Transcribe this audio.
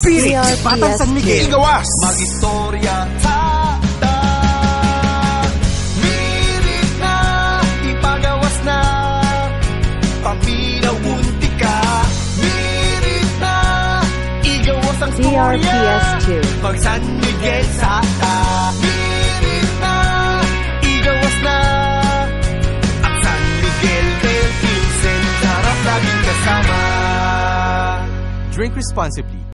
Spirit, Batang San Miguel, Igawas. Magistorya tada. Mirit na, ipagawas na, paminaw bunti ka. Mirit na, igawas ang storya, pag San Miguel sa ta. Mirit na, igawas na, ang San Miguel del Vincent, sarap laging kasama. Drink responsibly.